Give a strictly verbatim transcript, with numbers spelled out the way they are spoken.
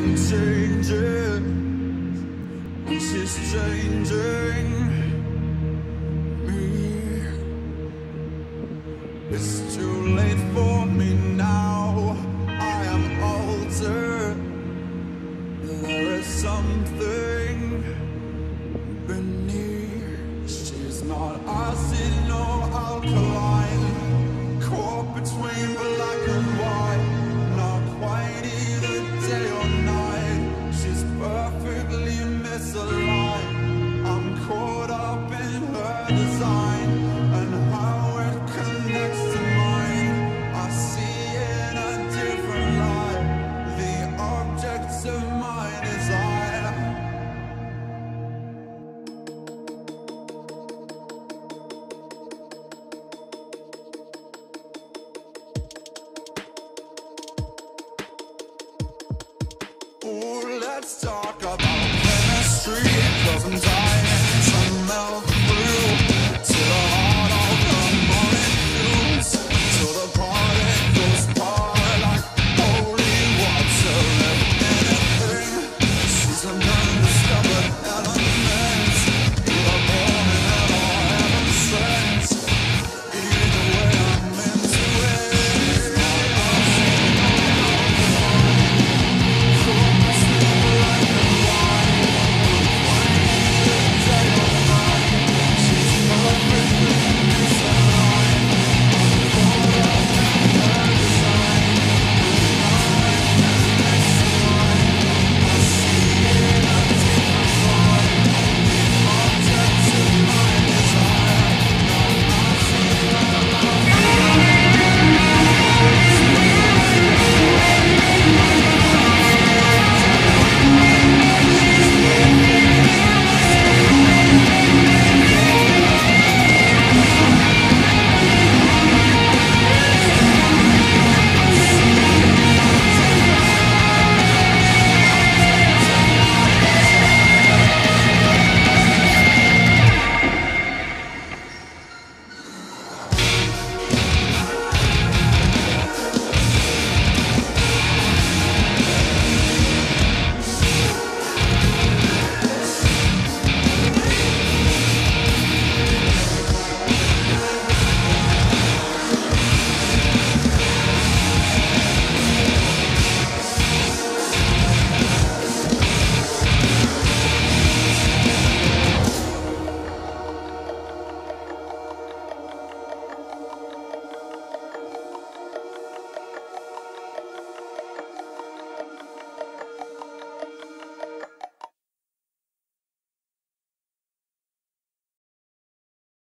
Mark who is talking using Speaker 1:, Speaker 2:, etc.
Speaker 1: changes, she's changing me. It's too late for me now, I am altered. There is something beneath. She's not acid nor alkaline, caught between black and white, not quite either day or night. She's perfectly misaligned. I'm caught up in her design and how it connects to mine. I see in a different light the objects of my desire. Ooh, let's talk.